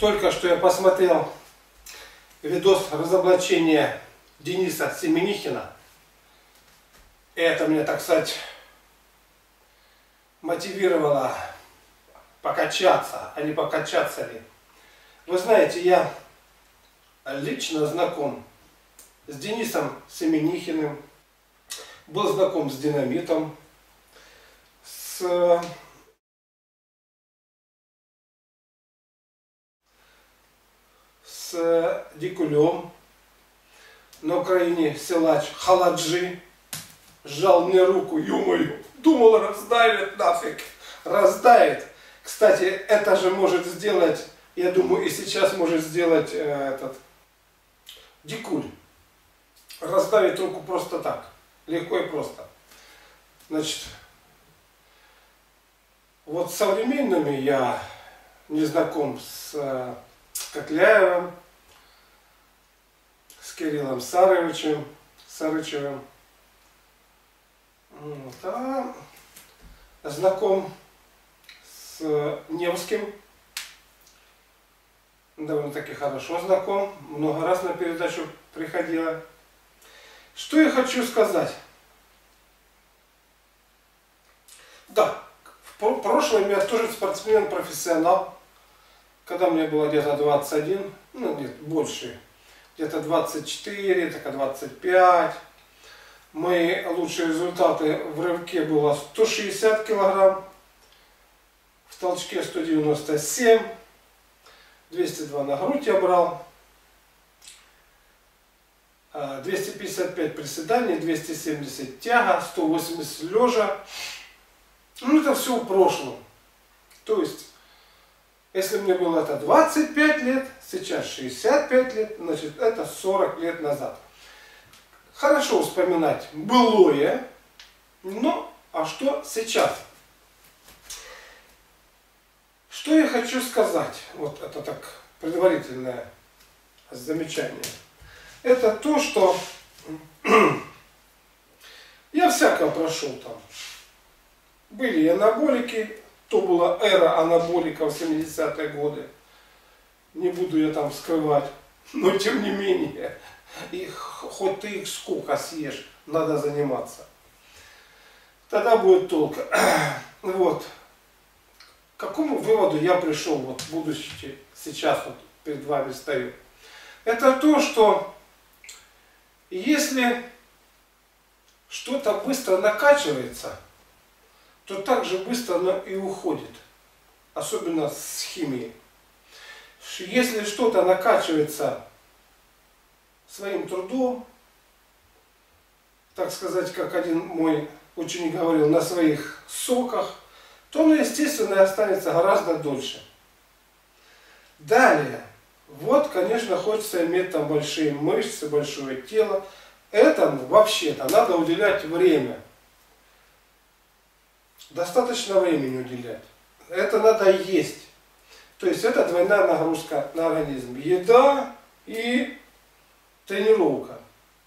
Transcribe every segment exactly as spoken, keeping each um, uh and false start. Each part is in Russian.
Только что я посмотрел видос разоблачения Дениса Семенихина. И это меня, так сказать, мотивировало покачаться, а не покачаться ли. Вы знаете, я лично знаком с Денисом Семенихиным, был знаком с Динамитом, с с Дикулем, на Украине силач Халаджи сжал мне руку, ё-моё, думал, раздавит нафиг, раздавит. Кстати, это же может сделать, я думаю, и сейчас может сделать э, этот Дикуль. Раздавить руку просто так, легко и просто. Значит, вот с современными я не знаком с э, Кокляевым, с Кириллом Сарычевым, Сарычевым. Вот, а знаком с Невским, довольно-таки хорошо знаком, много раз на передачу приходила. Что я хочу сказать? Да, в прошлом я тоже спортсмен-профессионал. Когда мне было где-то двадцать один, ну нет, больше, где-то двадцать четыре, так двадцать пять. Мои лучшие результаты в рывке было сто шестьдесят килограмм, в толчке сто девяносто семь, двести два на грудь я брал, двести пятьдесят пять приседаний, двести семьдесят тяга, сто восемьдесят лежа. Ну это все в прошлом. То есть, если мне было это двадцать пять лет, сейчас шестьдесят пять лет, значит это сорок лет назад. Хорошо вспоминать былое, но а что сейчас? Что я хочу сказать, вот это так предварительное замечание. Это то, что я всякое прошел там. Были и анаболики. То была эра анаболиков в семидесятые годы. Не буду я там скрывать. Но тем не менее, их, хоть ты их сколько съешь, надо заниматься. Тогда будет толк. Вот. К какому выводу я пришел, вот будучи сейчас вот перед вами стою? Это то, что если что-то быстро накачивается, то так же быстро оно и уходит. Особенно с химией. Если что-то накачивается своим трудом, так сказать, как один мой ученик говорил, на своих соках, то оно, естественно, останется гораздо дольше. Далее. Вот, конечно, хочется иметь там большие мышцы, большое тело. Этому вообще-то надо уделять время. Достаточно времени уделять. Это надо есть. То есть это двойная нагрузка на организм. Еда и тренировка.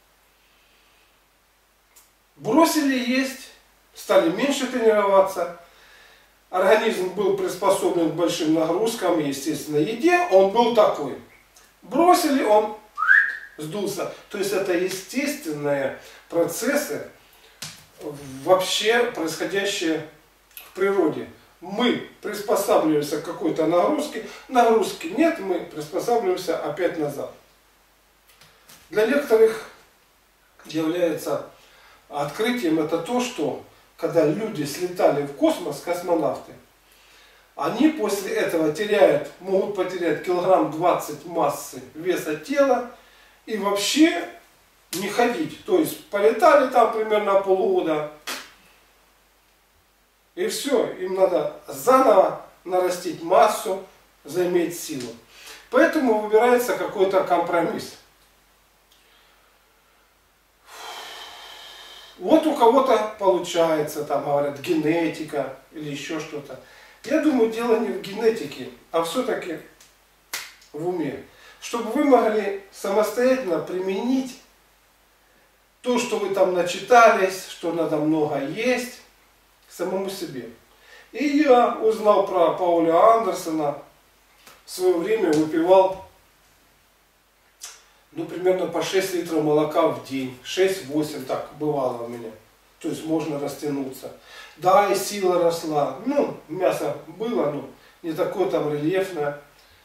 Бросили есть, стали меньше тренироваться. Организм был приспособлен к большим нагрузкам, естественно, еде, он был такой. Бросили, он сдулся. То есть это естественные процессы, вообще происходящие в природе. Мы приспосабливаемся к какой-то нагрузке, нагрузки нет, мы приспосабливаемся опять назад. Для некоторых является открытием это то, что когда люди слетали в космос, космонавты, они после этого теряют, могут потерять килограмм двадцать массы веса тела и вообще не ходить. То есть полетали там примерно полгода, и все, им надо заново нарастить массу, заиметь силу. Поэтому выбирается какой-то компромисс. Вот у кого-то получается, там говорят, генетика или еще что-то. Я думаю, дело не в генетике, а все-таки в уме. Чтобы вы могли самостоятельно применить то, что вы там начитались, что надо много есть, самому себе. И я узнал про Пауля Андерсона, в свое время выпивал, ну, примерно по шесть литров молока в день. шесть-восемь, так бывало у меня. То есть можно растянуться. Да, и сила росла. Ну, мясо было, но не такое там рельефное.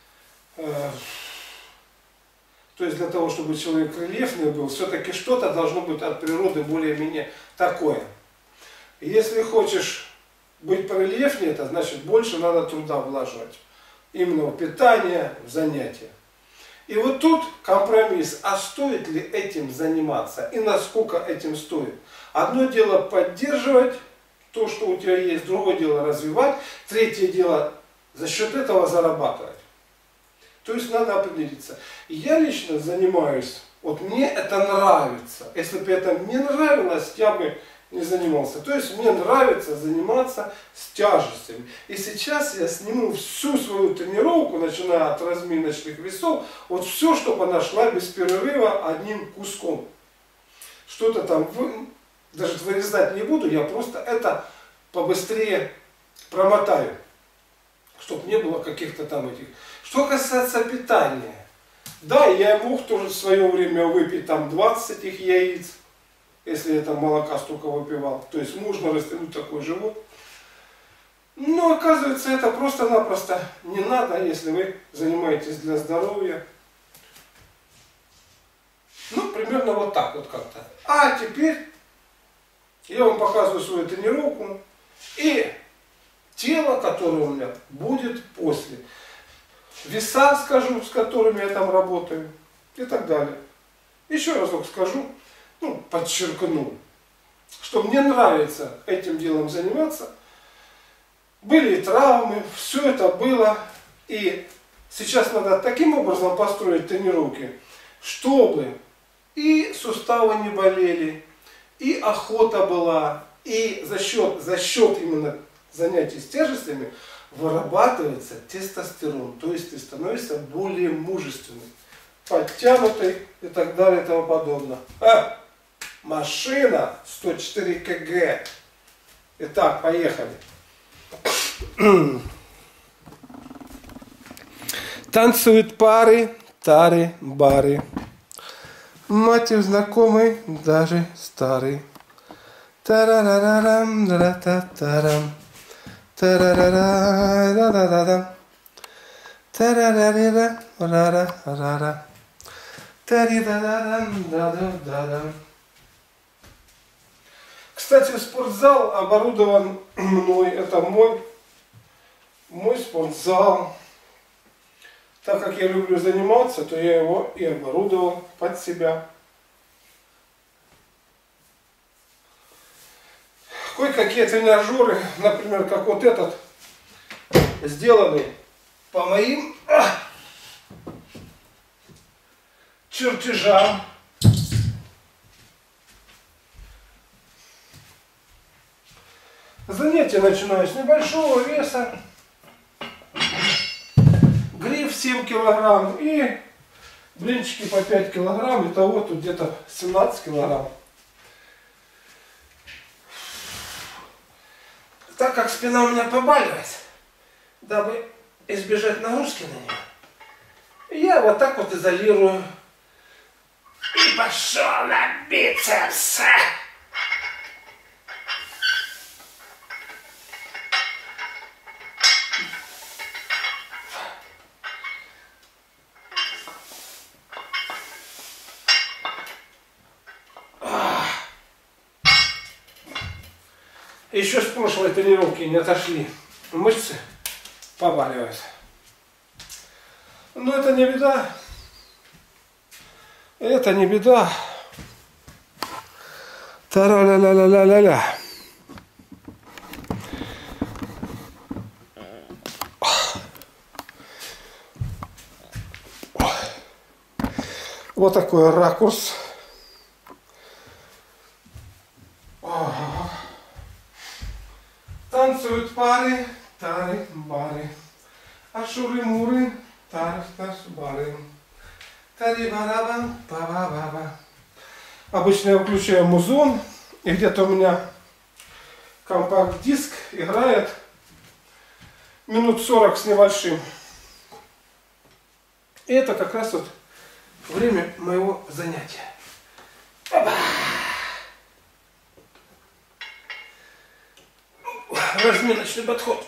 То есть для того, чтобы человек рельефный был, все-таки что-то должно быть от природы более-менее такое. Если хочешь быть порельефнее, это значит больше надо труда вложить. Именно в питание, в занятия. И вот тут компромисс, а стоит ли этим заниматься и насколько этим стоит. Одно дело поддерживать то, что у тебя есть, другое дело развивать, третье дело за счет этого зарабатывать. То есть надо определиться. Я лично занимаюсь, вот мне это нравится. Если бы это не нравилось, я бы не занимался. То есть мне нравится заниматься с тяжестями. И сейчас я сниму всю свою тренировку, начиная от разминочных весов, вот все, чтобы она шла без перерыва одним куском. Что-то там, даже вырезать не буду, я просто это побыстрее промотаю. Чтобы не было каких-то там этих. Что касается питания. Да, я мог тоже в свое время выпить там двадцать этих яиц, если я там молока столько выпивал. То есть можно растянуть такой живот. Но оказывается, это просто-напросто не надо, если вы занимаетесь для здоровья. Ну, примерно вот так вот как-то. А теперь я вам показываю свою тренировку и тело, которое у меня будет после. Веса скажу, с которыми я там работаю и так далее. Еще разок скажу, ну, подчеркну, что мне нравится этим делом заниматься. Были и травмы, все это было. И сейчас надо таким образом построить тренировки, чтобы и суставы не болели, и охота была, и за счет, за счет именно занятий с тяжестями вырабатывается тестостерон, то есть ты становишься более мужественным, подтянутый и так далее и тому подобное. А, машина сто четыре килограмма. Итак, поехали. Танцуют пары, тары, бары. Мотив знакомый, даже старый. Тарарарам, ра-та-тарам. Тарарара-да-да-да-да. Тарарарира, ра-ра-ра-ра. Тари-да-да-дам, да-да-да-дам. Кстати, спортзал оборудован мной. Это мой, мой спортзал. Так как я люблю заниматься, то я его и оборудовал под себя. Кое-какие тренажеры, например, как вот этот, сделаны по моим а, чертежам. Занятие начинаю с небольшого веса. Гриф семь килограмм и блинчики по пять килограмм. Итого тут где-то семнадцать килограмм. Так как спина у меня побаливает, дабы избежать нагрузки на нее, я вот так вот изолирую. И пошел на бицепс. Еще с прошлой тренировки не отошли мышцы, побаливают. Но это не беда. Это не беда. Тара-ля-ля-ля-ля-ля-ля. Вот такой ракурс. Танцуют пары, тары, бары. Ашуры-муры, тары-бары. Тари-барабам, ба-ба-ба-ба. Обычно я включаю музон, и где-то у меня компакт-диск играет минут сорок с небольшим. И это как раз вот время моего занятия. Опа! Разминочный подход.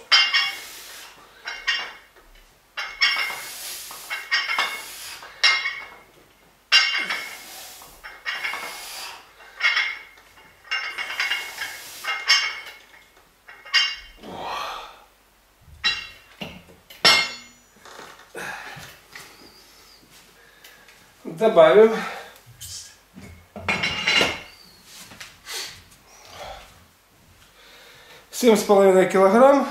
Добавим семь с половиной килограмм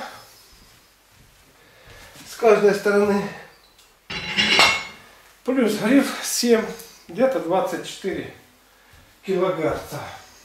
с каждой стороны, плюс гриф семь, где-то двадцать четыре килогерца.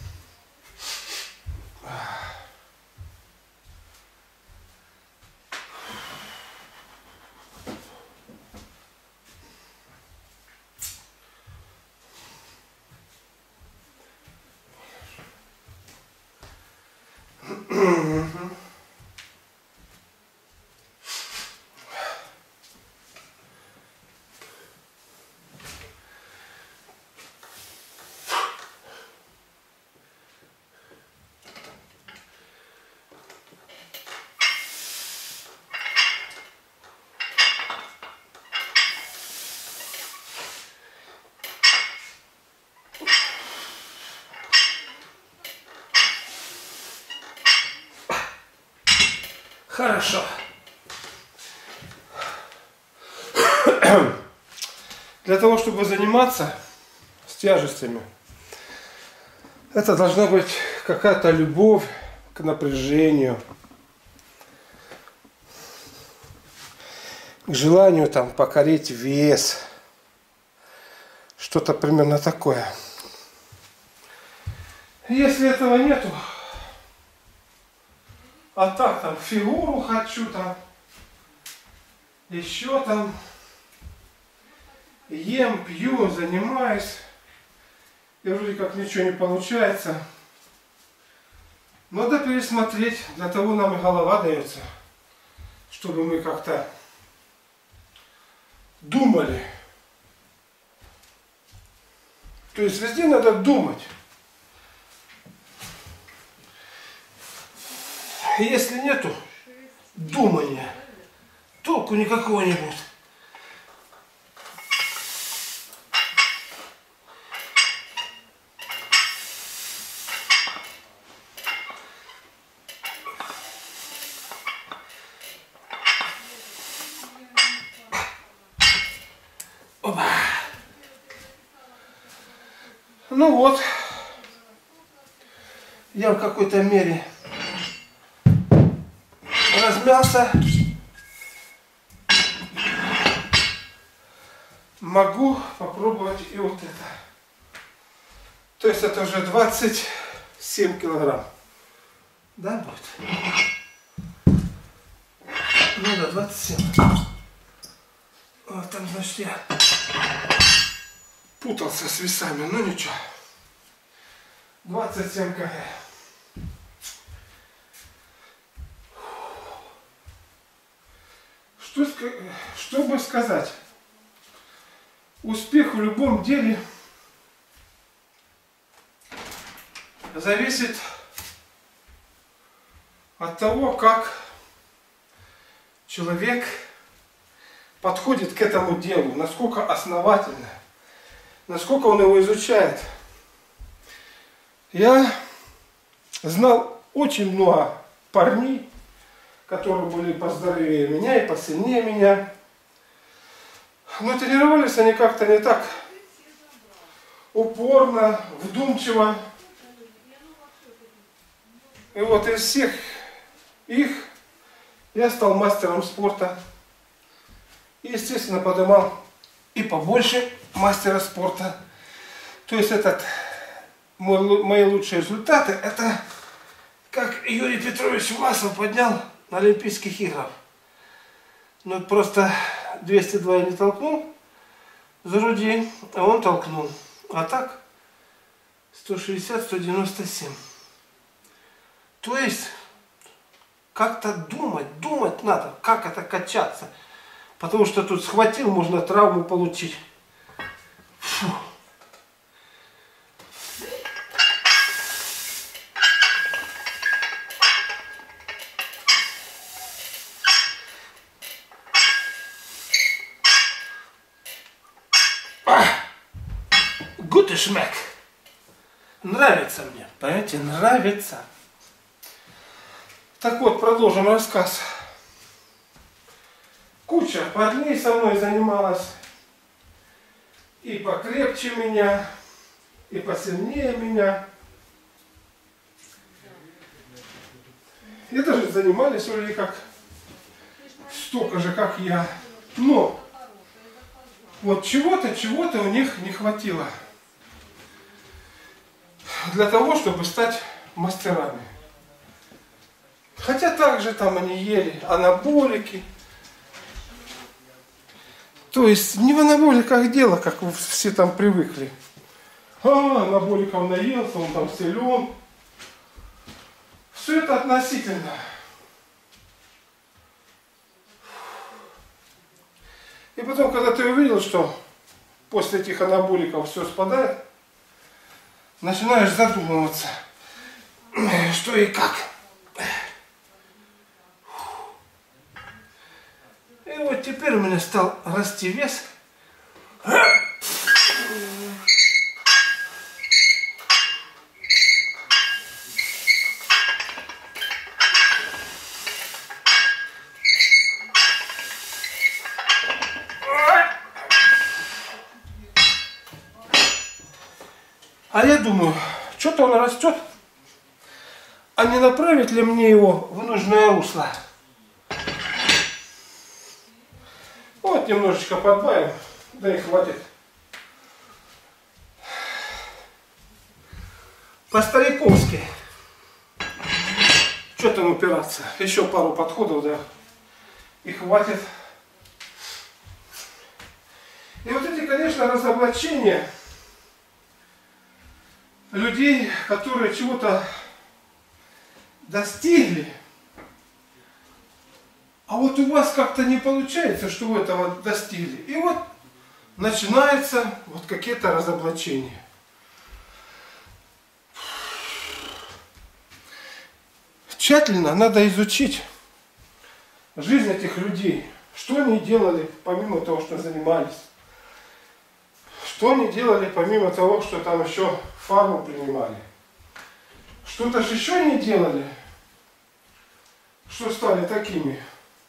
Хорошо. Для того, чтобы заниматься с тяжестями, это должна быть какая-то любовь к напряжению, к желанию там покорить вес, что-то примерно такое. Если этого нету, а так там фигуру хочу, там еще там ем, пью, занимаюсь, и вроде как ничего не получается. Надо пересмотреть, для того нам и голова дается, чтобы мы как-то думали. То есть везде надо думать. Если нету думания, толку никакого не будет. Опа. Ну вот, я в какой-то мере размялся, могу попробовать и вот это. То есть это уже двадцать семь килограмм. Да, будет? Ну да, двадцать семь. Вот там, значит, я путался с весами, ну ничего. двадцать семь килограмм. Что, что бы сказать? Успех в любом деле зависит от того, как человек подходит к этому делу, насколько основательно, насколько он его изучает. Я знал очень много парней, которые были поздоровее меня и посильнее меня. Но тренировались они как-то не так упорно, вдумчиво. И вот из всех их я стал мастером спорта. И, естественно, поднимал и побольше мастера спорта. То есть этот, мой, мои лучшие результаты, это как Юрий Петрович Власов поднял на Олимпийских играх. Ну просто двести два я не толкнул за груди, а он толкнул. А так сто шестьдесят — сто девяносто семь. То есть как-то думать, думать надо, как это качаться. Потому что тут схватил, можно травму получить. Фу. Гуд шмек. Нравится мне, понимаете, нравится. Так вот, продолжим рассказ. Куча парней со мной занималась. И покрепче меня, и посильнее меня. И даже занимались вроде как столько же, как я. Но вот чего-то, чего-то у них не хватило для того, чтобы стать мастерами. Хотя также там они ели анаболики. То есть не в анаболиках дело, как все там привыкли. А, анаболиком наелся, он там силен. Все это относительно. И потом, когда ты увидел, что после этих анаболиков все спадает, начинаешь задумываться, что и как. И вот теперь у меня стал расти вес. А я думаю, что-то он растет, а не направить ли мне его в нужное русло? Вот немножечко подбавим, да и хватит. По-стариковски. Что там упираться? Еще пару подходов, да, и хватит. И вот эти, конечно, разоблачения людей, которые чего-то достигли, а вот у вас как-то не получается, что вы этого достигли. И вот начинаются вот какие-то разоблачения. Тщательно надо изучить жизнь этих людей. Что они делали, помимо того, что занимались. Что они делали, помимо того, что там еще фарму принимали. Что-то же еще не делали, что стали такими.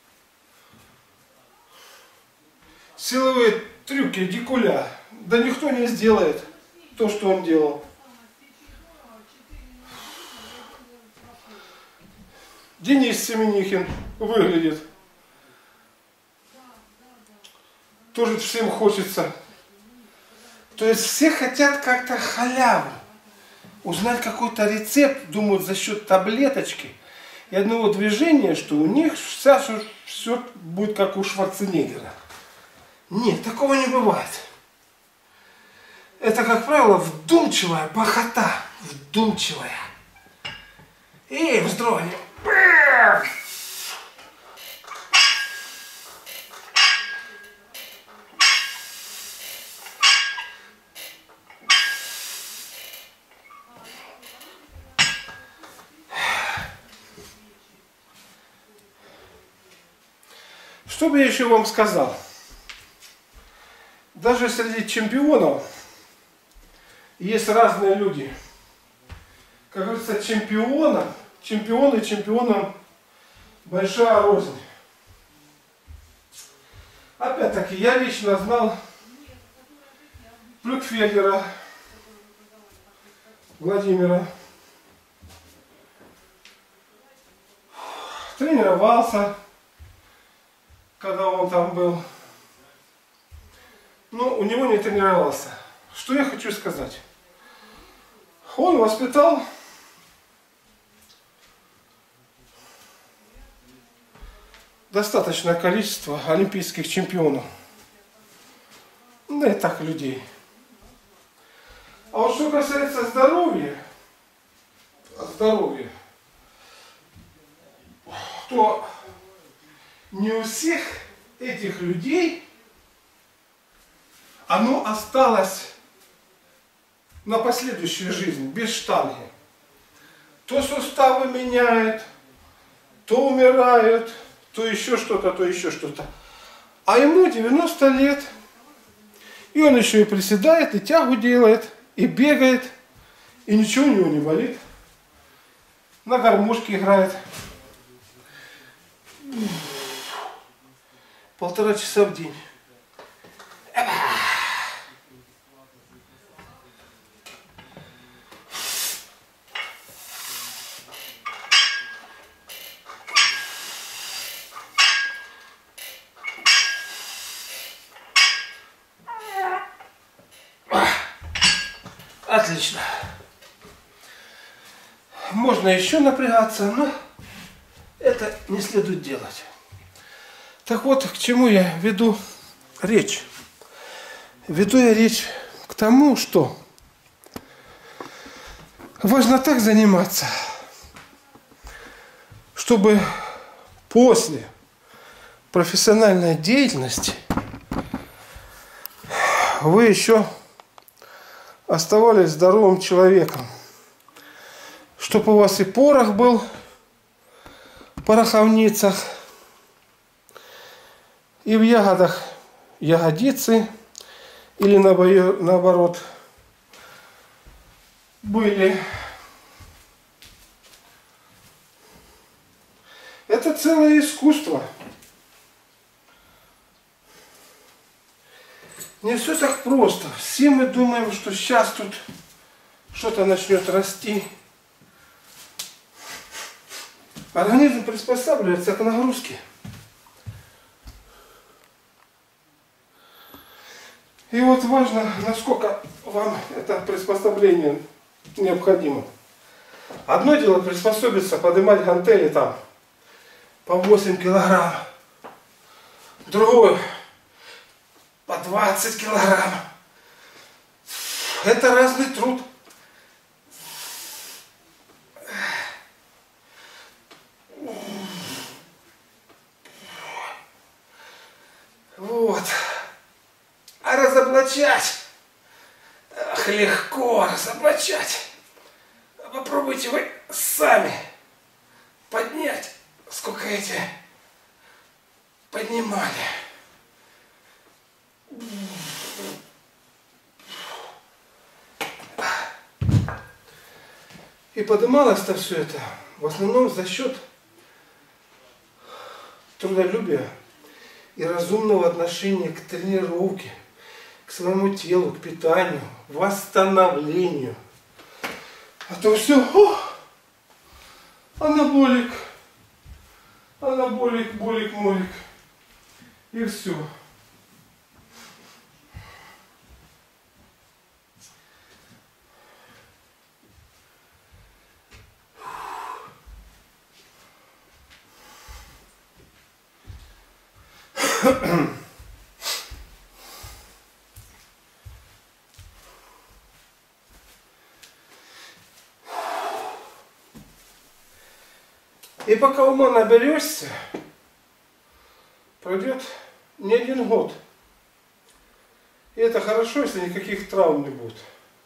Силовые трюки дикуля. Да никто не сделает то, что он делал. Денис Семенихин выглядит. Тоже всем хочется. То есть все хотят как-то халяву. Узнать какой-то рецепт, думают за счет таблеточки и одного движения, что у них вся, все будет как у Шварценеггера. Нет, такого не бывает. Это, как правило, вдумчивая пахота. Вдумчивая. И вздрогнем. Что бы я еще вам сказал? Даже среди чемпионов есть разные люди. Как говорится, чемпионом, чемпионы чемпионам большая рознь. Опять-таки, я лично знал Плюкфельдера Владимира. Тренировался, когда он там был. Но у него не тренировался. Что я хочу сказать? Он воспитал достаточное количество олимпийских чемпионов. Да и так людей. А вот что касается здоровья, здоровья, то не у всех этих людей, оно осталось на последующую жизнь, без штанги. То суставы меняют, то умирают, то еще что-то, то еще что-то. А ему девяносто лет. И он еще и приседает, и тягу делает, и бегает, и ничего у него не болит. На гармошке играет. Полтора часа в день. Отлично. Можно еще напрягаться, но это не следует делать. Так вот, к чему я веду речь? Веду я речь к тому, что важно так заниматься, чтобы после профессиональной деятельности вы еще оставались здоровым человеком. Чтобы у вас и порох был в пороховницах, и в ягодах ягодицы, или наоборот, были. Это целое искусство. Не все так просто. Все мы думаем, что сейчас тут что-то начнет расти. Организм приспосабливается к нагрузке. И вот важно, насколько вам это приспособление необходимо. Одно дело приспособиться, поднимать гантели там по восемь килограмм. Другое по двадцать килограмм. Это разный труд. Вот. А разоблачать? Ах, легко разоблачать. Попробуйте вы сами поднять, сколько эти поднимали. И поднималось-то все это в основном за счет трудолюбия и разумного отношения к тренировке, к своему телу, к питанию, восстановлению. А то все, о, анаболик, анаболик, болик, молик, и все. И пока ума наберешься, пройдет не один год. И это хорошо, если никаких травм не будет.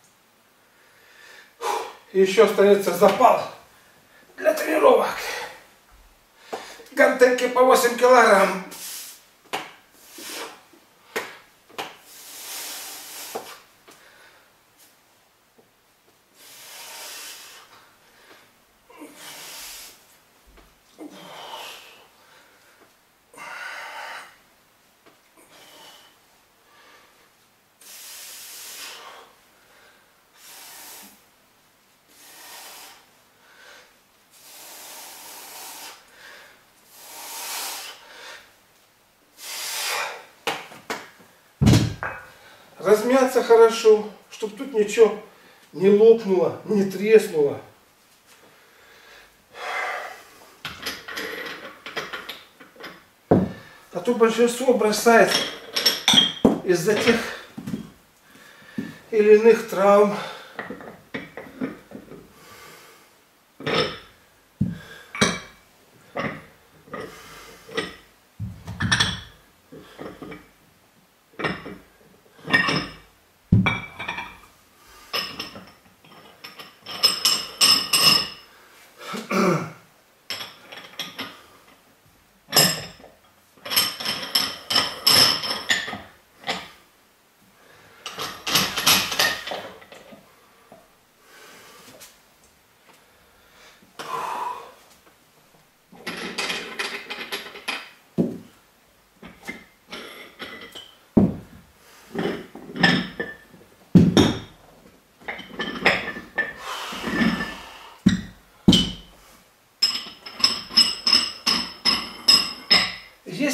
И еще останется запал для тренировок. Гантельки по восемь килограмм. Размяться хорошо, чтобы тут ничего не лопнуло, не треснуло. А то большинство бросает из-за тех или иных травм.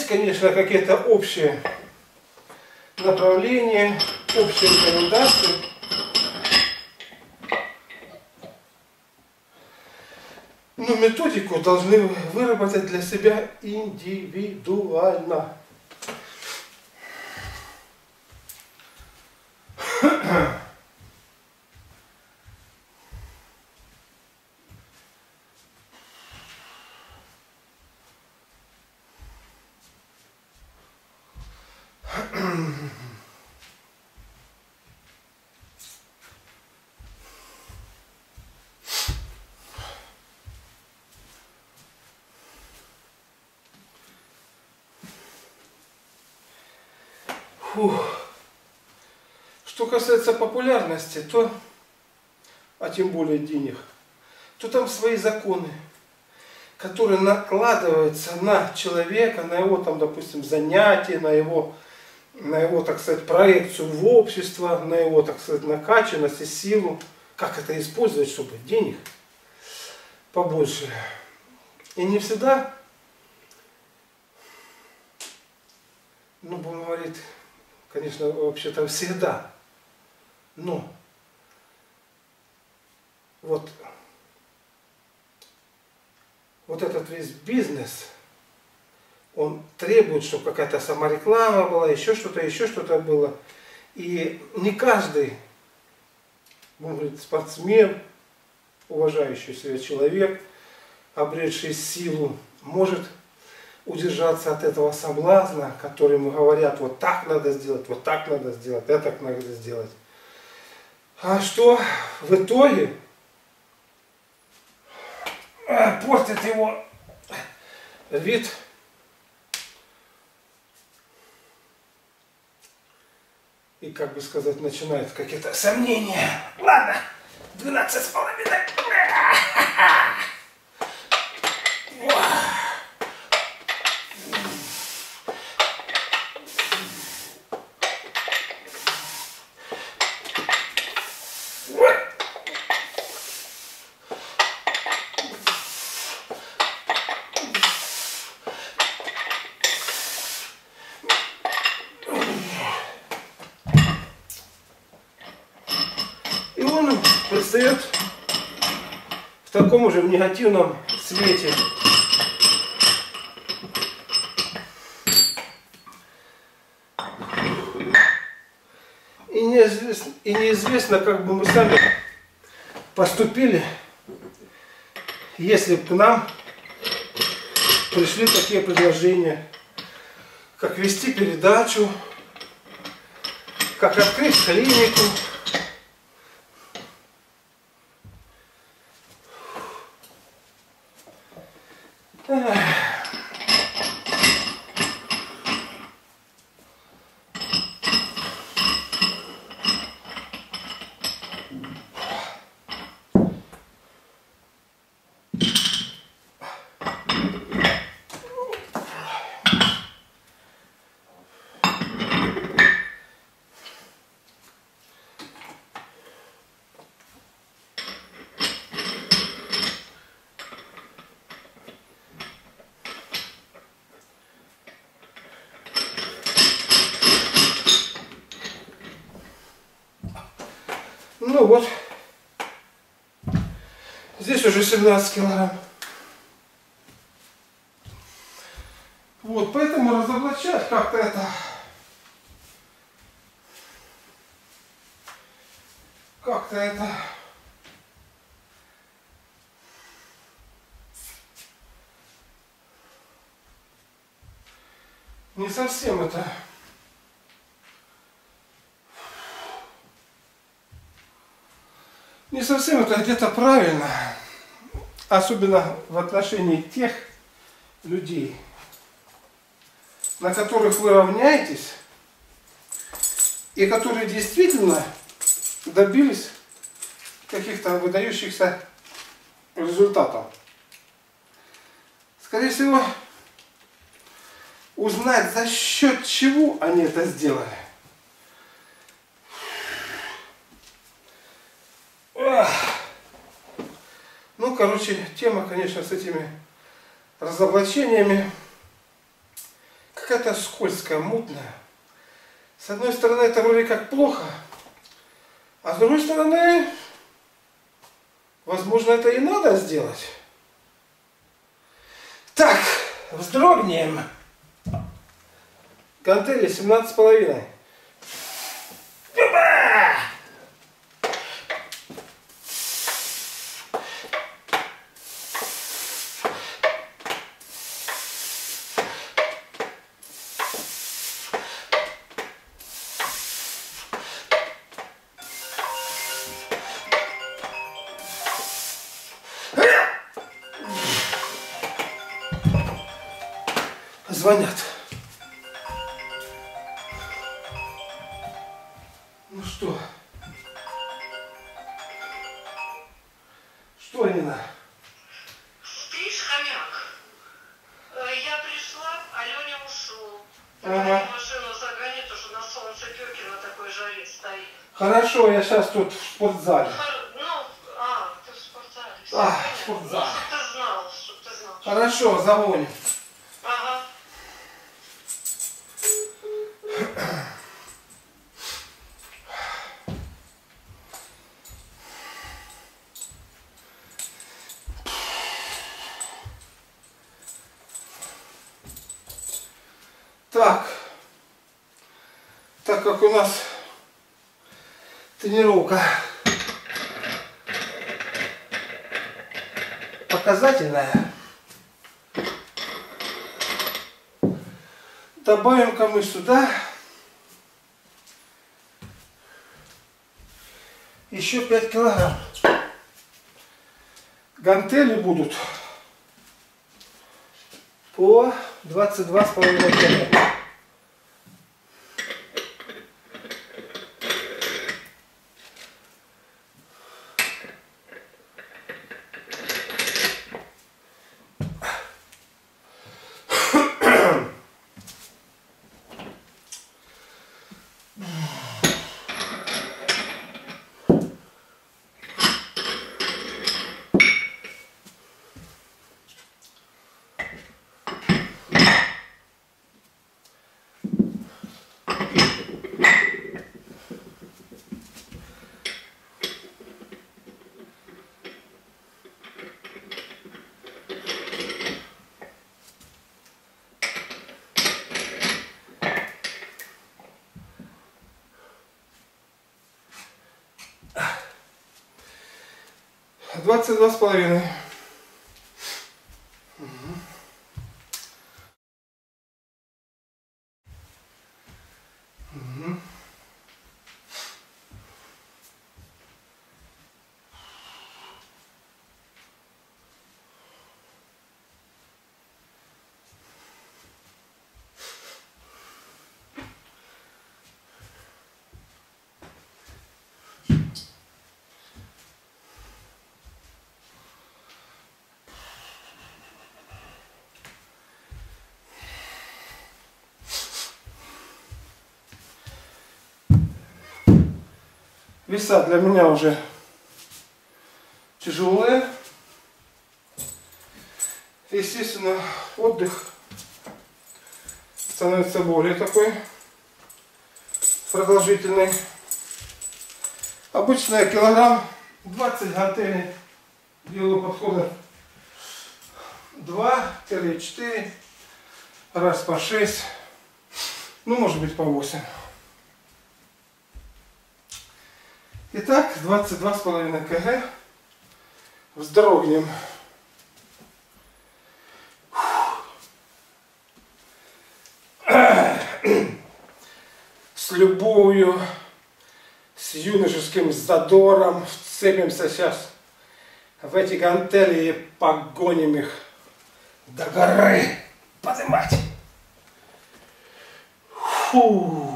конечно, какие-то общие направления, общие рекомендации. Но методику должны выработать для себя индивидуально. Фух. Что касается популярности, то, а тем более денег, то там свои законы, которые накладываются на человека, на его, там, допустим, занятия, на его, на его, так сказать, проекцию в общество, на его, так сказать, накачанность и силу. Как это использовать, чтобы денег побольше. И не всегда, ну, будем говорить, конечно, вообще-то всегда. Но вот, вот этот весь бизнес, он требует, чтобы какая-то самореклама была, еще что-то, еще что-то было. И не каждый, будем говорить, спортсмен, уважающий себя человек, обретший силу, может удержаться от этого соблазна, который ему говорят, вот так надо сделать, вот так надо сделать, это надо сделать. А что в итоге портит его вид и, как бы сказать, начинает какие-то сомнения. Ладно, двенадцать с половиной. И он предстает в таком же в негативном свете. И неизвестно, и неизвестно, как бы мы сами поступили, если бы к нам пришли такие предложения, как вести передачу, как открыть клинику. Ну вот, здесь уже семнадцать килограмм. Вот, поэтому разоблачать как-то это, как-то это не совсем это Не совсем это где-то правильно, особенно в отношении тех людей, на которых вы равняетесь, и которые действительно добились каких-то выдающихся результатов. Скорее всего, узнать, за счет чего они это сделали. Ну, короче, тема, конечно, с этими разоблачениями. какая-то скользкая, мутная. С одной стороны, это вроде как плохо, а с другой стороны, возможно, это и надо сделать. Так, вздрогнем. Гантели семнадцать с половиной. Звонят. Ну что? Что, Нина? Спишь, хомяк? Я пришла, Аленя ушел. Ага. Машину загонит, уже на солнцепёке на такой жаре стоит. Хорошо, я сейчас тут в спортзале. Хор... Ну, а, ты в спортзале. А, в спортзале. Ну, чтоб ты знал, чтоб ты знал. Хорошо, звоню. Ага. Так, так как у нас тренировка показательная, добавим-ка мы сюда еще пять килограмм. Гантели будут по двадцать два с половиной килограмма. двадцать два с половиной. Веса для меня уже тяжелые. Естественно, отдых становится более такой продолжительный. Обычно я килограмм двадцать гантелей делаю подхода два-четыре, раз по шесть, ну может быть по восемь. Итак, двадцать два с половиной кг. Вздрогнем. С любовью, с юношеским задором вцепимся сейчас в эти гантели и погоним их до горы поднимать. Фу.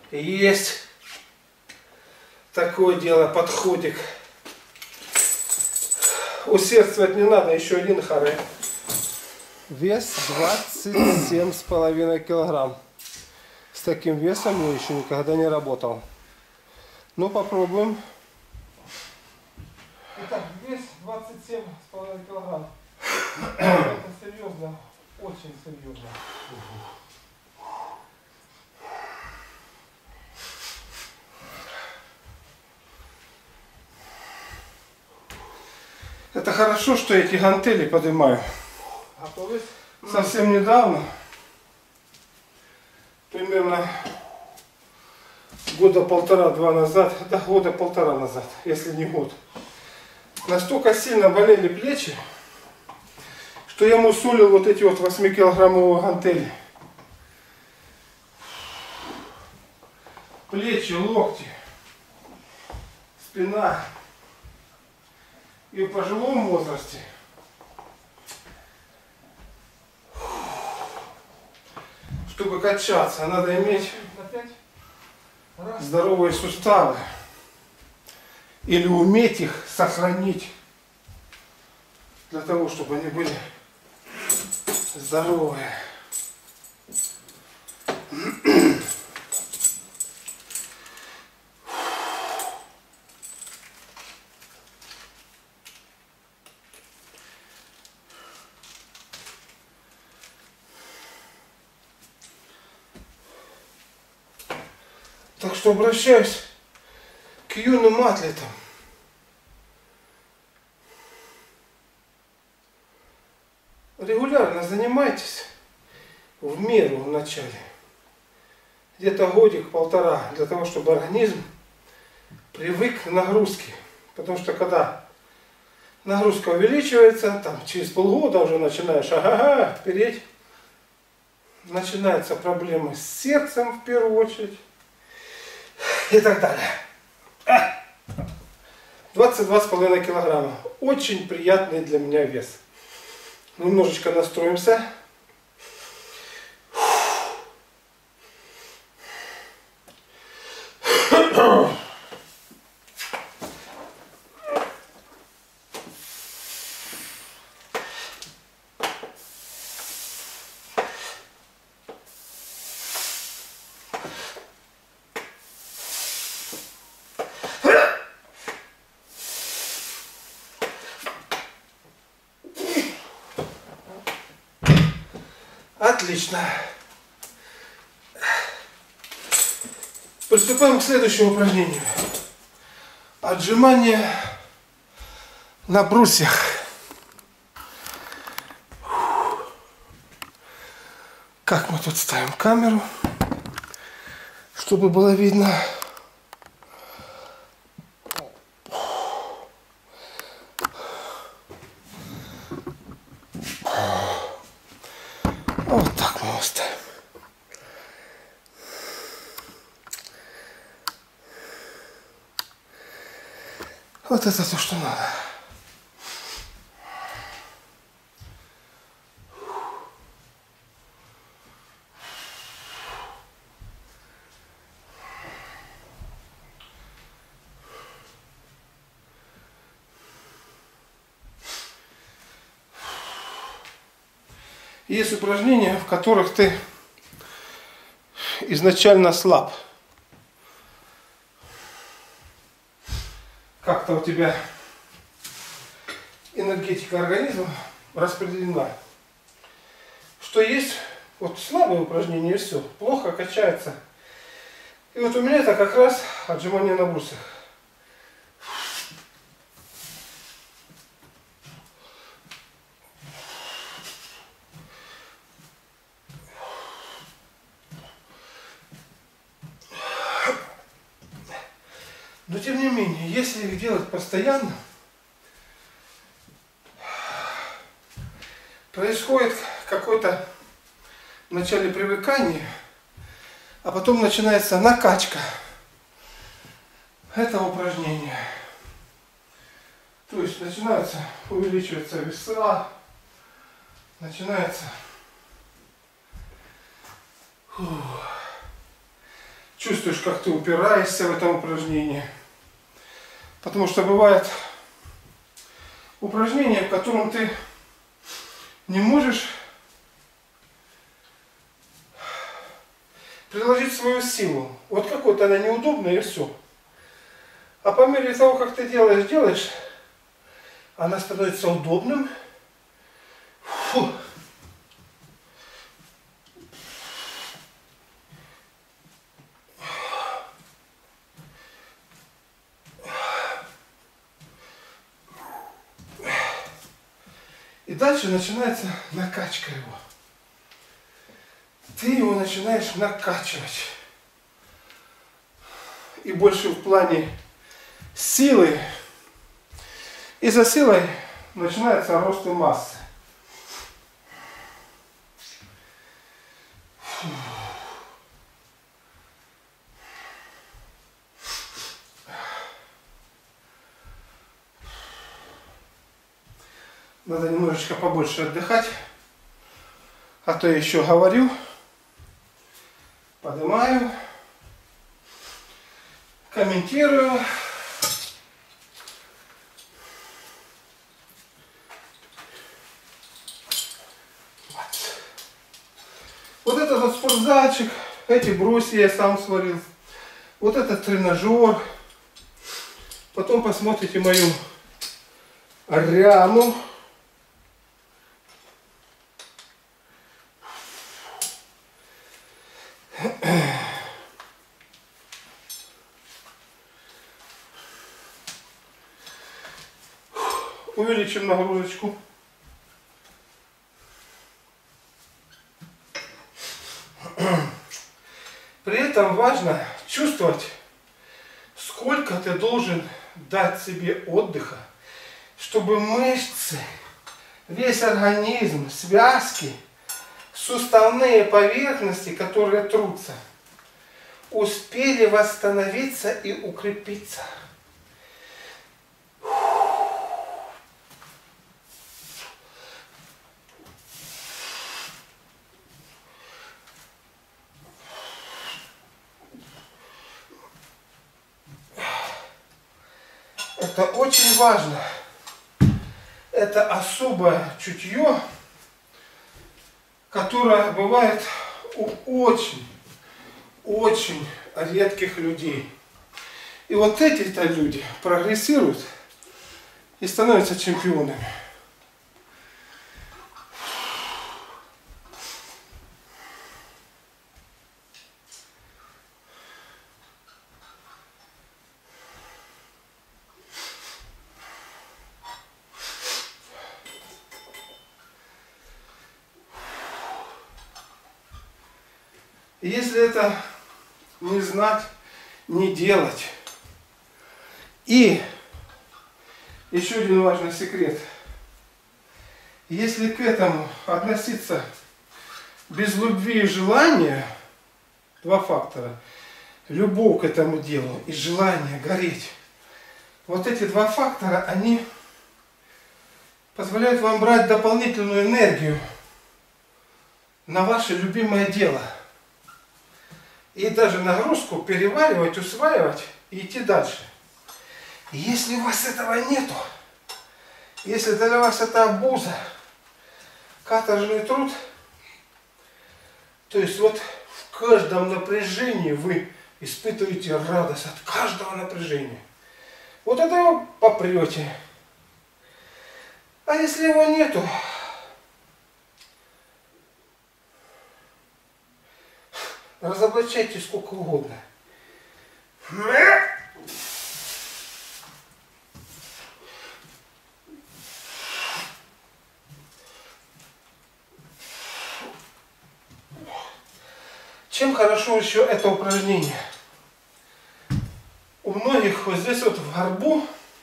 Есть такое дело, подходик. Усердствовать не надо, еще один харе. Вес двадцать семь с половиной килограмм. С таким весом я еще никогда не работал. Ну попробуем. Итак, вес двадцать семь с половиной килограмм. Это серьезно, очень серьезно. Это хорошо, что эти гантели поднимаю. А то совсем недавно, примерно года полтора-два назад, да, года полтора назад, если не год, настолько сильно болели плечи, что я мусолил вот эти вот восьмикилограммовые гантели. Плечи, локти, спина. И в пожилом возрасте чтобы качаться, надо иметь здоровые суставы или уметь их сохранить для того, чтобы они были здоровые. Так что обращаюсь к юным атлетам. Регулярно занимайтесь в меру в начале. Где-то годик-полтора, для того, чтобы организм привык к нагрузке. Потому что когда нагрузка увеличивается, там через полгода уже начинаешь ага-га, переть. Начинаются проблемы с сердцем в первую очередь. И так далее. двадцать два с половиной килограмма. Очень приятный для меня вес. Немножечко настроимся. Отлично. Приступаем к следующему упражнению. Отжимания на брусьях. Как мы тут ставим камеру, чтобы было видно. Вот так мы оставим. Вот это то, что надо. Есть упражнения, в которых ты изначально слаб. Как-то у тебя энергетика организма распределена. Что есть вот слабые упражнения и все. Плохо качается. И вот у меня это как раз отжимание на брусьях. Но тем не менее, если их делать постоянно, происходит какое-то в начале привыкание, а потом начинается накачка этого упражнения. То есть начинается увеличиваться веса, начинается... Фух. чувствуешь, как ты упираешься в этом упражнении. Потому что бывает упражнение, в котором ты не можешь приложить свою силу. Вот какой-то она неудобная и все. А по мере того, как ты делаешь, делаешь, она становится удобным. Фу. И дальше начинается накачка его. Ты его начинаешь накачивать. И больше в плане силы. И за силой начинается рост массы. Надо немножечко побольше отдыхать. А то я еще говорю. Поднимаю. Комментирую. Вот. Вот этот вот спортзальчик. Эти брусья я сам сварил. Вот этот тренажер. Потом посмотрите мою ряму. Увеличим нагрузочку. При этом важно чувствовать, сколько ты должен дать себе отдыха, чтобы мышцы, весь организм, связки, суставные поверхности, которые трутся, успели восстановиться и укрепиться. Это очень важно. Это особое чутье, которое бывает у очень, очень редких людей. И вот эти-то люди прогрессируют и становятся чемпионами. Если это не знать, не делать. И еще один важный секрет. Если к этому относиться без любви и желания, два фактора, любовь к этому делу и желание гореть, вот эти два фактора, они позволяют вам брать дополнительную энергию на ваше любимое дело. И даже нагрузку переваривать, усваивать и идти дальше. Если у вас этого нету, если для вас это обуза, каторжный труд, то есть вот в каждом напряжении вы испытываете радость от каждого напряжения. Вот это его попрете. А если его нету, разоблачайте сколько угодно. Чем хорошо еще это упражнение? У многих вот здесь вот в горбу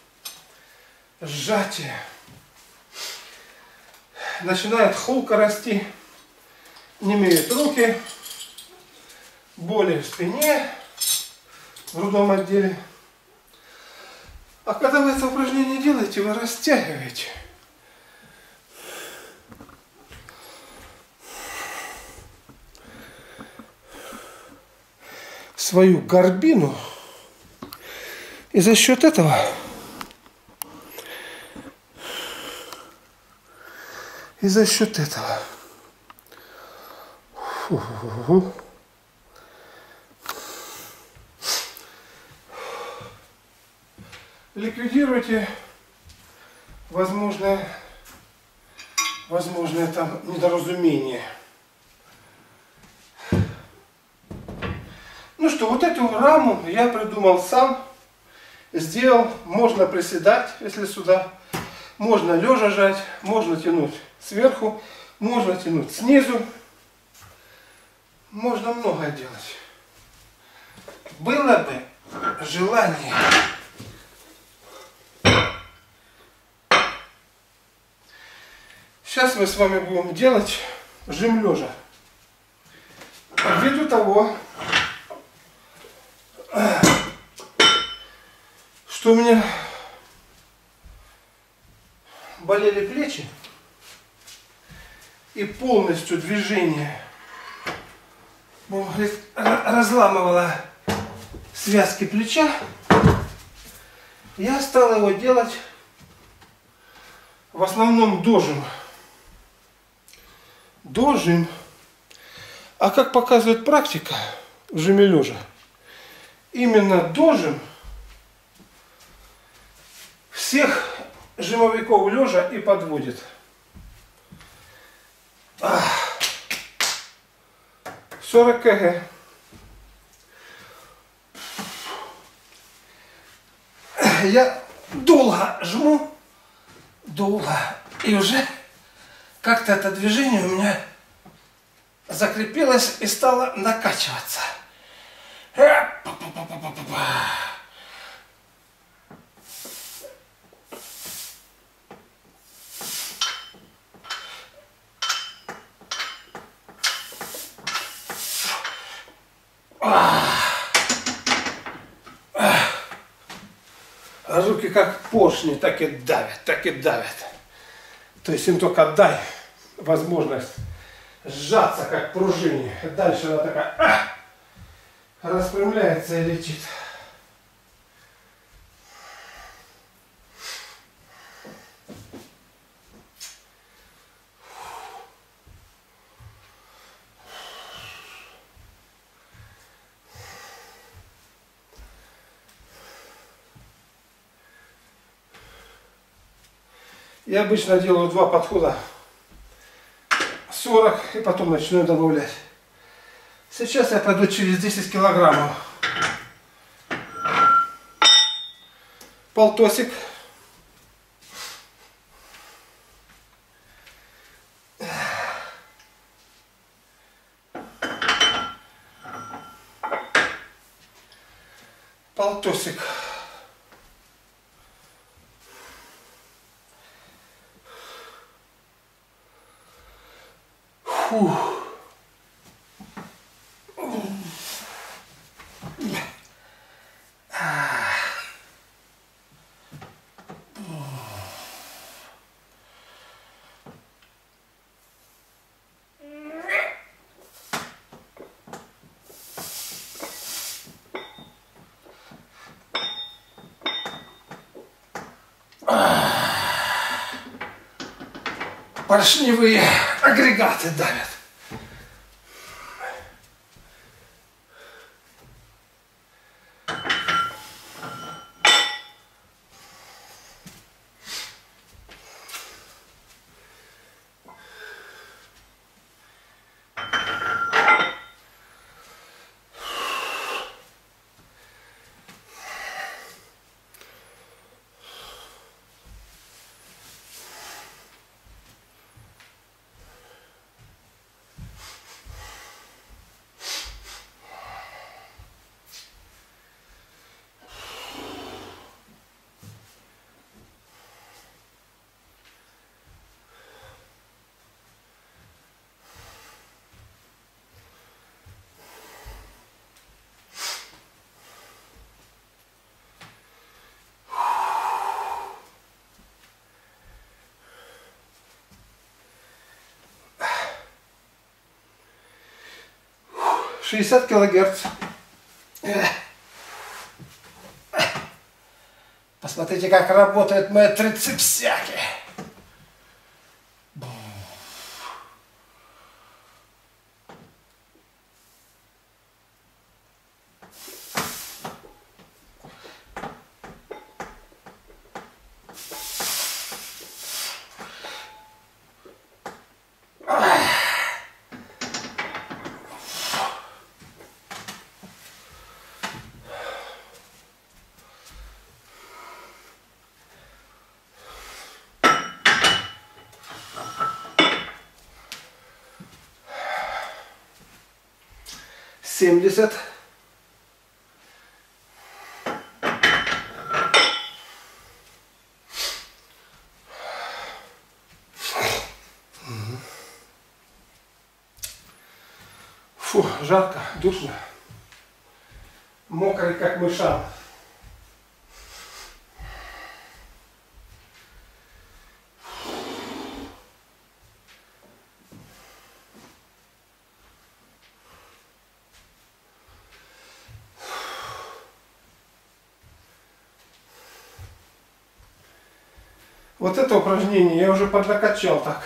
сжатие. Начинает холка расти, не имеют руки, боли в спине, в грудном отделе. А когда вы это упражнение делаете, вы растягиваете. свою горбину. И за счет этого и за счет этого Фу-фу-фу. Ликвидируйте возможное, возможное там недоразумение. Ну что, вот эту раму я придумал сам, сделал. Можно приседать, если сюда, можно лежа жать, можно тянуть сверху, можно тянуть снизу, можно многое делать. Было бы желание. Сейчас мы с вами будем делать жим лежа. Ввиду того, что у меня болели плечи и полностью движение разламывало связки плеча, я стал его делать в основном дожим. Дожим. А как показывает практика в жиме лежа, именно дожим всех жимовиков лежа и подводит. сорок кг. Я долго жму, долго, и уже как-то это движение у меня закрепилось и стало накачиваться. Руки как поршни, так и давят, так и давят. То есть им только дай возможность сжаться как пружине. Дальше она такая а, распрямляется и летит. Я обычно делаю два подхода, сорок, и потом начну добавлять. Сейчас я пойду через десять килограммов. Полтосик. Полтосик. Фух. Поршневые агрегаты давят. шестьдесят килогерц. Посмотрите, как работает мои трицепсяки. семьдесят. Фу, жарко, душно. Мокрый, как мышам. Вот это упражнение я уже подракачал так.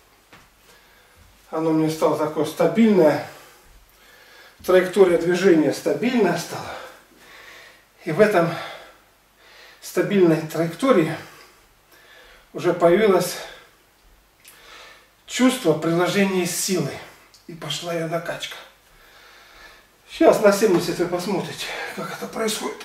Оно мне стало такое стабильное. Траектория движения стабильная стала. И в этом стабильной траектории уже появилось чувство приложения силы. И пошла ее накачка. Сейчас на семьдесят вы посмотрите, как это происходит.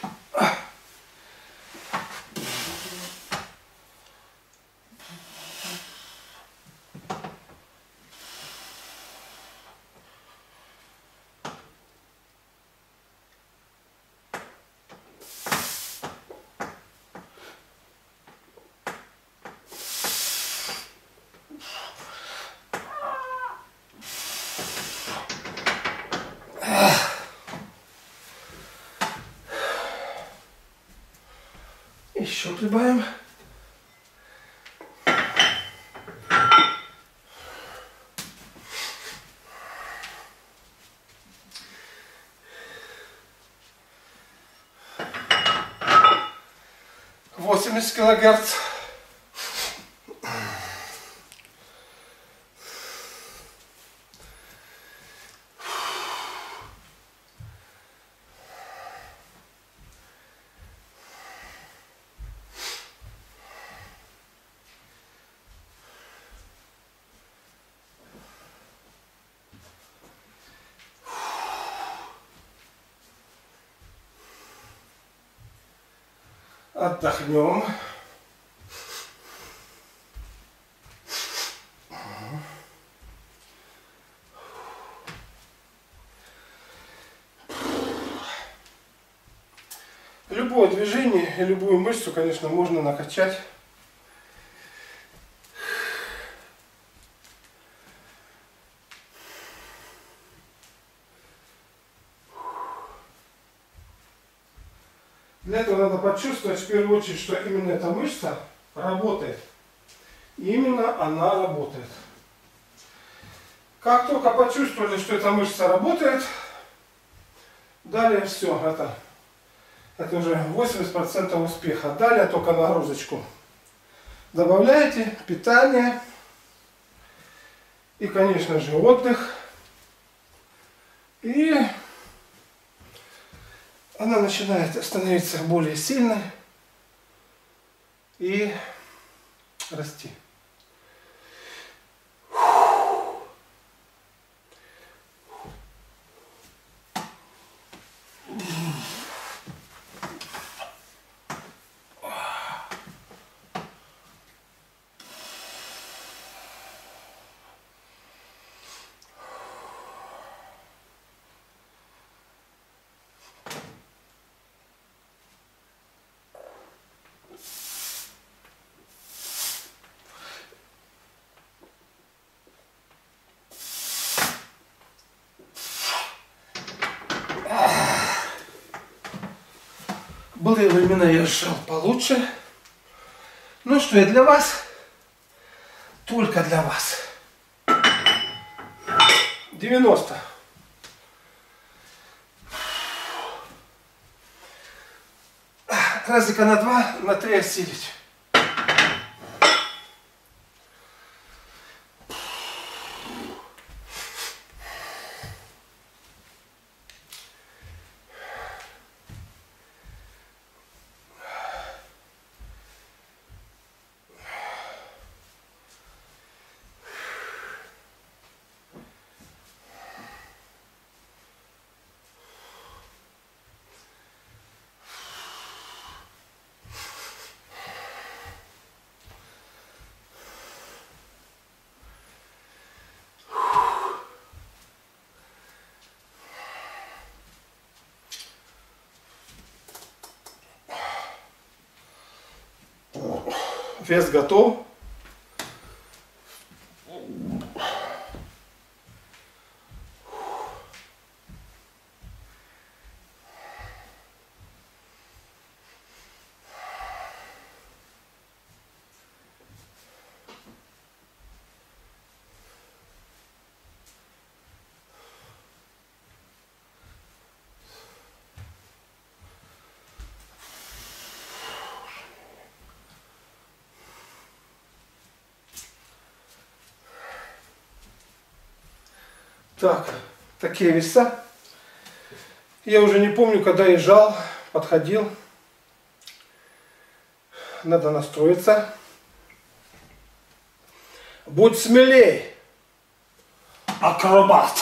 Еще прибавим. восемьдесят килогерц. Отдохнем. Любое движение и любую мышцу, конечно, можно накачать. Для этого надо почувствовать в первую очередь, что именно эта мышца работает. Именно она работает. Как только почувствовали, что эта мышца работает, далее все, это, это уже восемьдесят процентов успеха. Далее только нагрузочку добавляете, питание и, конечно же, отдых. И она начинает становиться более сильной и расти. Были времена, я шел получше. Ну что, и для вас, только для вас. девяносто. разика на два, на три осилить. Вес готов. Так, такие веса. Я уже не помню, когда езжал, подходил. Надо настроиться. Будь смелей, акробат.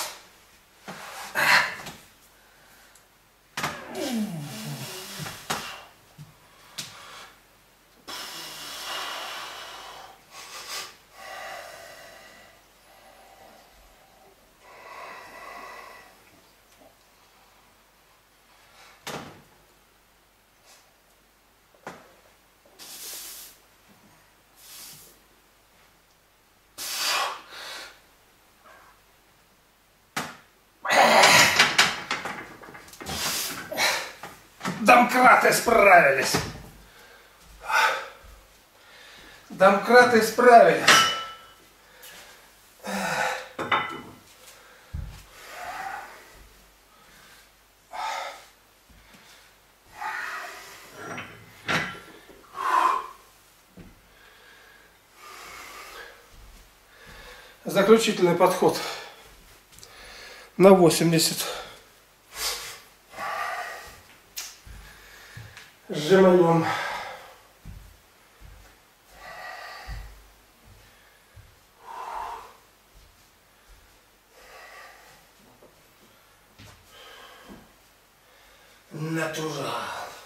Домкраты справились. Домкраты справились. Заключительный подход на восемьдесят. Сжимаем. Натурал.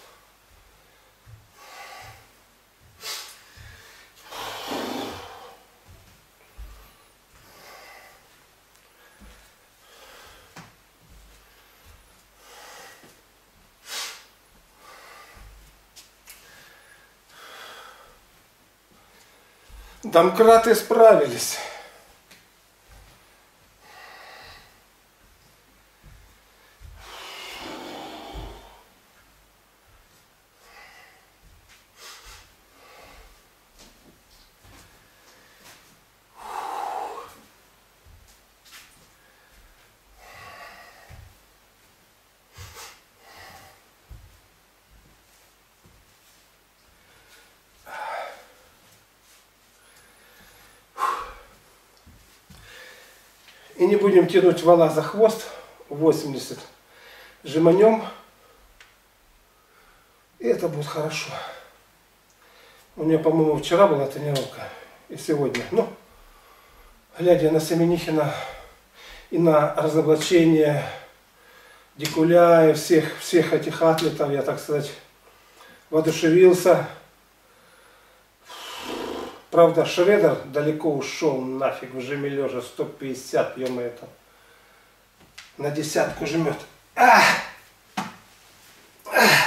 Домкраты справились. И не будем тянуть вала за хвост. восемьдесят. Жиманем. И это будет хорошо. У меня, по-моему, вчера была тренировка. И сегодня. Ну, глядя на Семенихина и на разоблачение Дикуля и всех, всех этих атлетов, я, так сказать, воодушевился. Правда, Шредер далеко ушел нафиг в жиме лежа. сто пятьдесят, ё-моё, это. На десятку жмет. А! А!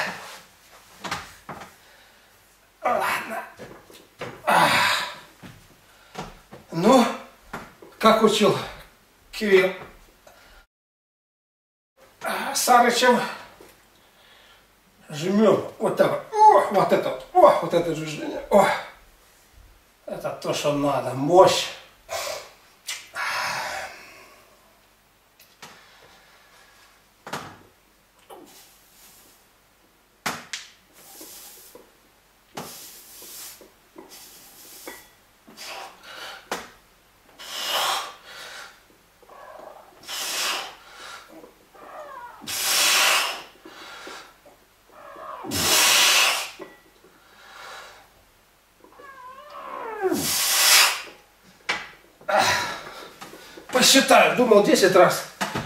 Ладно. А! Ну, как учил Кирилл Сарычев, жмем вот так. О, вот это, о, вот это движение. О. Это то, что надо. Мощь. Посчитаю, думал десять раз.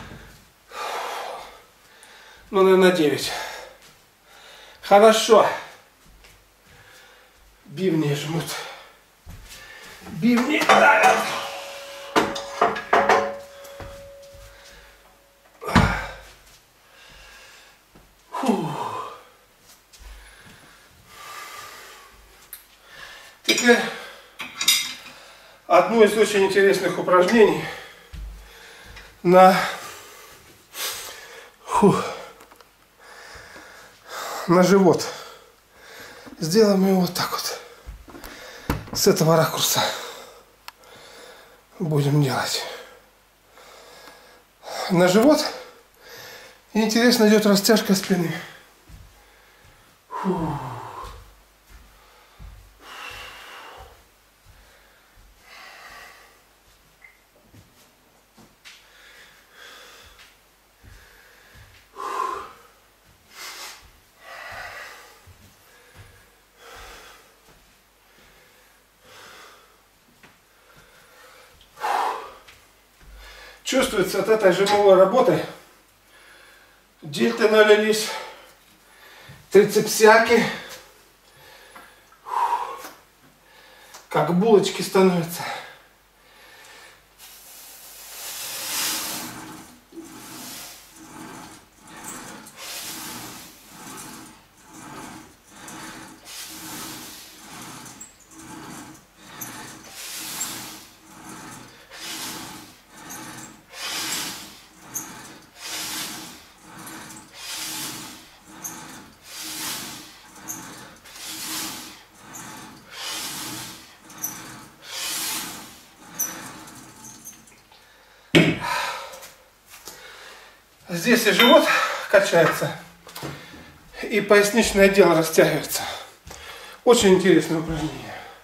Ну, наверное, девять. Хорошо. Бивни жмут. Бивни давят. Фух. Теперь одно из очень интересных упражнений на, фух, на живот. Сделаем его вот так вот. С этого ракурса будем делать. На живот. И интересно идет растяжка спины. Фух. Чувствуется от этой жимовой работы. Дельты налились, трицепсяки, как булочки становятся. Здесь и живот качается, и поясничный отдел растягивается. Очень интересное упражнение.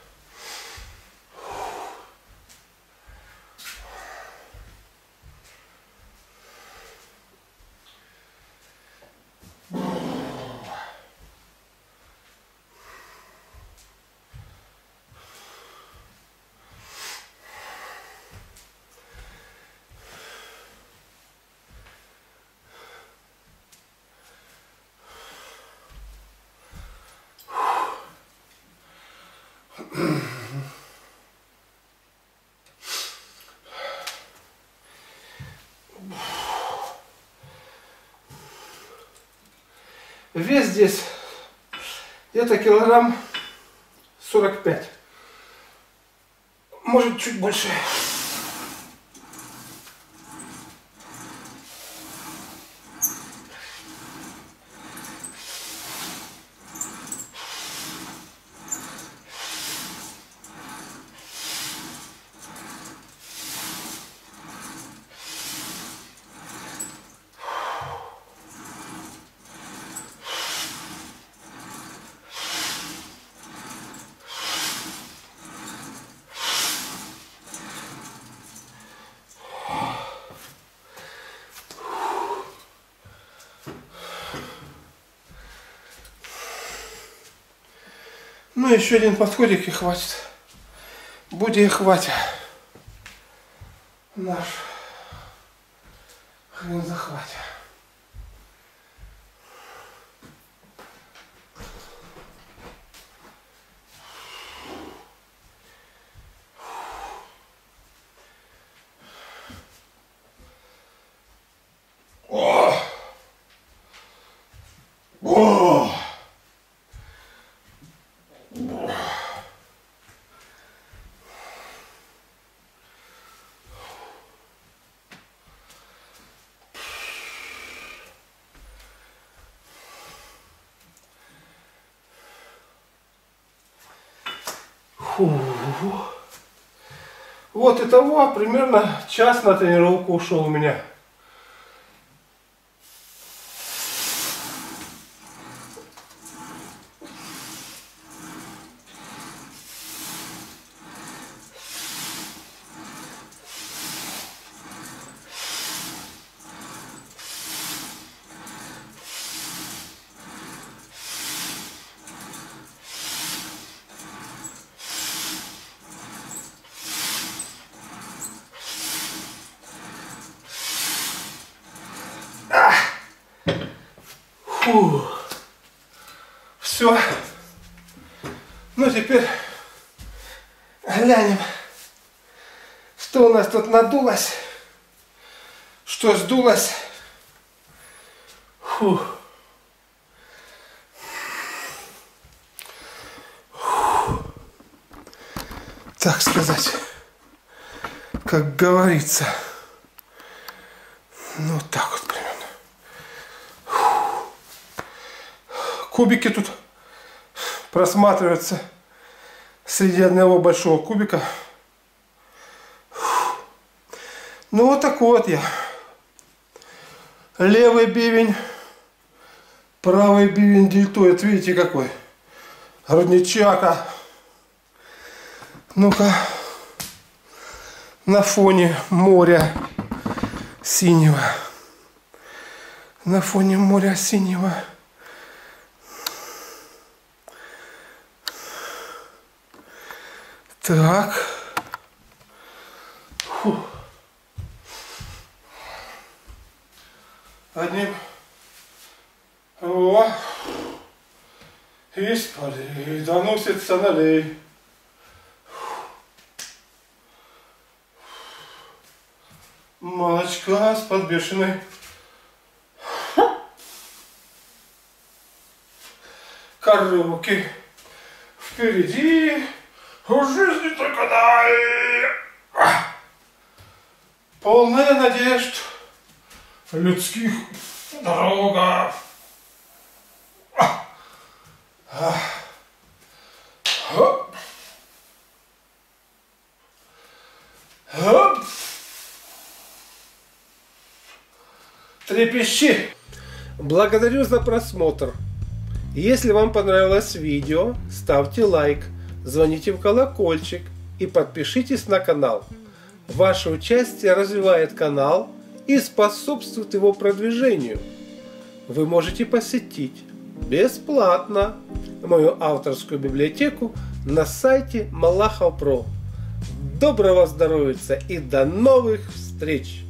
Вес здесь где-то килограмм сорок пять. Может, чуть больше. Ну, еще один подходик и хватит. Будет и хватит. Наш хрен захватит. О! О! Фу. Вот итого примерно час на тренировку ушел у меня. Фу. Все. Ну теперь глянем, что у нас тут надулось, что сдулось. Фу. Фу. Так сказать, как говорится. Ну вот так вот примерно. Фу. Кубики тут просматриваются среди одного большого кубика. Фу. Ну вот такой вот я. Левый бивень, правый бивень дельтоид. Видите какой? Родничака. Ну-ка. На фоне моря синего. На фоне моря синего. Так. Фу. Одним. О. Из полей доносится налей. Молочка с подбешенной. Коровки впереди. В жизни только дай. Полная надежд людских дорога. Хоп. Хоп. Трепещи. Благодарю за просмотр. Если вам понравилось видео, ставьте лайк, звоните в колокольчик и подпишитесь на канал. Ваше участие развивает канал и способствует его продвижению. Вы можете посетить бесплатно мою авторскую библиотеку на сайте Малахов точка про. Доброго здоровья и до новых встреч!